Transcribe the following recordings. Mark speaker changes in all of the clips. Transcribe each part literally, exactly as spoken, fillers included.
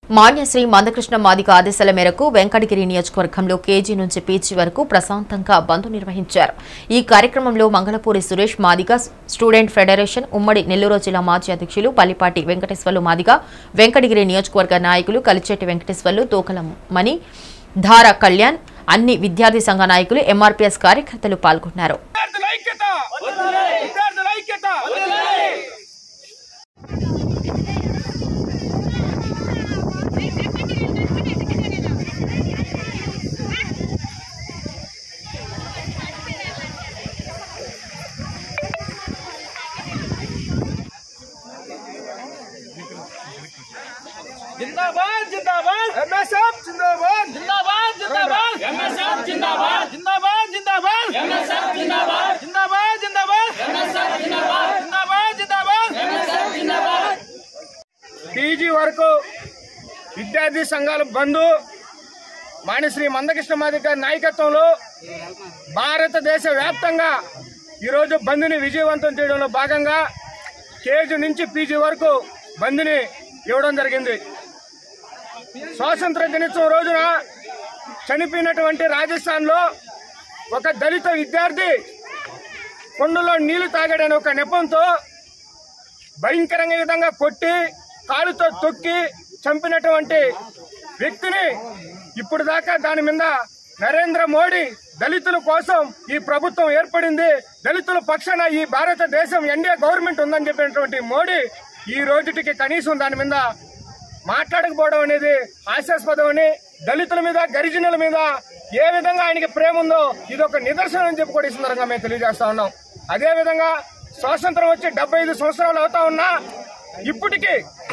Speaker 1: మాన్యశ్రీ మందకృష్ణ మాదిగ ఆదేశాల మేరకు వెంకటగిరి నియోజకవర్గంలో కేజీ నుంచి పీజీ వరకు ప్రశాంతంగా బంద్ నిర్వహించారు. ఈ కార్యక్రమంలో మంగళపూరి సురేష్ మాదిగ స్టూడెంట్ ఫెడరేషన్ ఉమ్మడి నెల్లూరు జిల్లా మాజీ అధ్యక్షులు పల్లిపాటి వెంకటేశ్వర్లు మాదిగ, వెంకటగిరి నియోజకవర్గ నాయకులు కలిచెట్టి వెంకటేశ్వర్లు, తోకల మణి, ధార కళ్యాణ్, అన్ని విద్యార్థి సంఘ నాయకులు, ఎంఆర్పీఎస్ కార్యకర్తలు పాల్గొన్నారు.
Speaker 2: जिंदाबाद जिंदाबाद एमएसएफ जिंदाबाद जिंदाबाद जिंदाबाद एमएसएफ जिंदाबाद जिंदाबाद जिंदाबाद एमएसएफ जिंदाबाद जिंदाबाद जिंदाबाद एमएसएफ जिंदाबाद जिंदाबाद जिंदाबाद एमएसएफ जिंदाबाद पीजी వరకు విద్యార్థి సంఘాల బంద్ మాన్యశ్రీ మందకృష్ణ మాదిగ నాయకత్వంలో భారతదేశ వ్యాప్తంగా ఈ రోజు బంద్ని విజయవంతం చేయడంలో భాగంగా కేజీ నుంచి పీజీ వరకు బంద్ని ఇవ్వడం జరిగింది. స్వాతంత్ర దినోత్సవం రోజున చనిపోయినటువంటి రాజస్థాన్ లో ఒక దళిత విద్యార్థి కొండలో నీళ్లు తాగాడని ఒక నెపంతో భయంకరంగా విధంగా కొట్టి కాలుతో తొక్కి చంపినటువంటి వ్యక్తిని ఇప్పుడు దాకా దాని మీద నరేంద్ర మోడీ దళితుల కోసం ఈ ప్రభుత్వం ఏర్పడింది, దళితుల పక్షాన ఈ భారతదేశం ఎన్డీఏ గవర్నమెంట్ ఉందని చెప్పినటువంటి మోడీ ఈ రోజుటికి కనీసం దాని మీద మాట్లాడకపోవడం అనేది హాస్యాస్పదం అని, దళితుల మీద గిరిజనుల మీద ఏ విధంగా ఆయనకి ప్రేమ ఉందో ఇది ఒక నిదర్శనం అని చెప్పి కూడా ఈ సందర్భంగా మేము తెలియజేస్తా ఉన్నాం. అదే విధంగా స్వాతంత్రం వచ్చి డెబ్బై ఐదు సంవత్సరాలు అవుతా ఉన్నా ఇప్పటికీ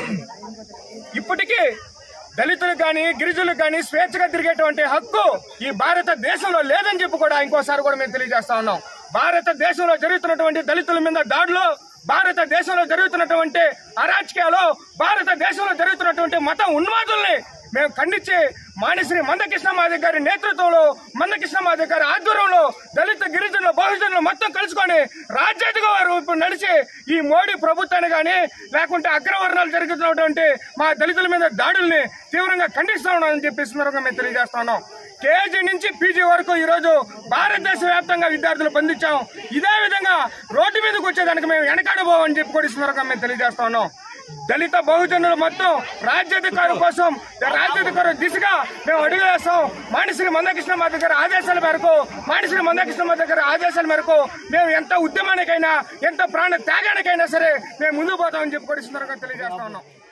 Speaker 2: ఇప్పటికీ దళితులకు కానీ గిరిజనులకు కానీ స్వేచ్ఛగా తిరిగేటువంటి హక్కు ఈ భారతదేశంలో లేదని చెప్పి కూడా ఇంకోసారి కూడా మేము తెలియజేస్తా ఉన్నాం. భారతదేశంలో జరుగుతున్నటువంటి దళితుల మీద దాడులు, భారతదేశంలో జరుగుతున్నటువంటి అరాచకాలు, భారతదేశంలో జరుగుతున్నటువంటి మత ఉన్మాదుల్ని మేము ఖండించి మాన్యశ్రీ మందకృష్ణ మాదిగ గారి నేతృత్వంలో, మందకృష్ణ మాదిగ గారి ఆధ్వర్యంలో దళిత గిరిజనులు బహుజనులు మొత్తం కలుసుకొని రాజ్యాధిక వారు ఇప్పుడు నడిచి ఈ మోడీ ప్రభుత్వాన్ని కానీ లేకుంటే అగ్రవర్ణాలు జరుగుతున్నటువంటి మా దళితుల మీద దాడుల్ని తీవ్రంగా ఖండిస్తా ఉన్నామని చెప్పి సందర్భంగా మేము తెలియజేస్తా ఉన్నాం. కేజీ నుంచి పీజీ వరకు ఈ రోజు భారతదేశ వ్యాప్తంగా విద్యార్థులు బంధించాం. ఇదే విధంగా రోడ్డు మీదకి వచ్చేదానికి మేము వెనకాడబోమని చెప్పి కూడా ఈ సందర్భంగా మేము తెలియజేస్తా ఉన్నాం. దళిత బహుజనులు మొత్తం రాజ్యాధికారం కోసం రాజ్యాధికారం దిశగా మేము అడుగు వేస్తాం. మాన్యశ్రీ మందకృష్ణ మాదిగ గారి ఆదేశాల మేరకు మాన్యశ్రీ మందకృష్ణ మాదిగ గారి ఆదేశాల మేరకు మేము ఎంత ఉద్యమానికైనా ఎంత ప్రాణ త్యాగానికైనా సరే మేము ముందుకు పోతామని చెప్పి కూడా ఈ సందర్భంగా తెలియజేస్తా ఉన్నాం.